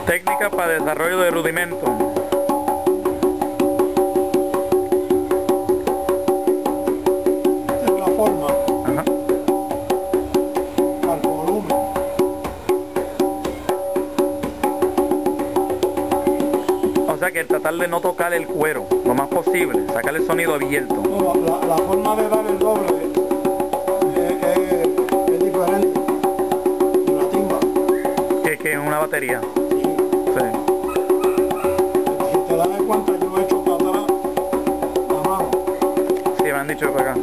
Técnica para desarrollo de rudimentos. Esta es la forma. Ajá. Al volumen. O sea que tratar de no tocar el cuero lo más posible, sacar el sonido abierto. No, la forma de dar el doble es diferente. Una timba. Que es una batería. Sí. Sí. Si te das cuenta, yo he hecho para atrás la mano. Sí, me han dicho para acá.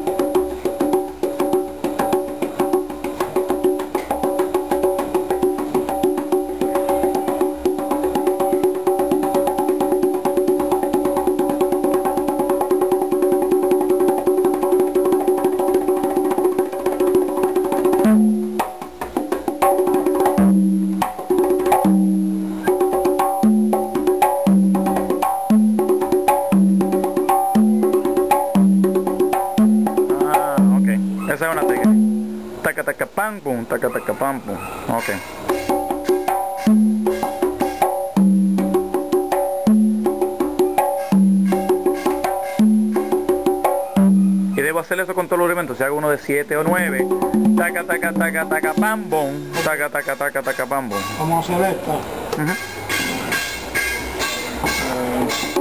Esa es una técnica. Taca taca pam pum, taca taca pam pum. Ok. Y debo hacer eso con todos los rudimentos. Si hago uno de 7 o 9, taca taca taca taca pam pum, taca taca taca taca pam pum. Vamos a hacer esta. Ajá.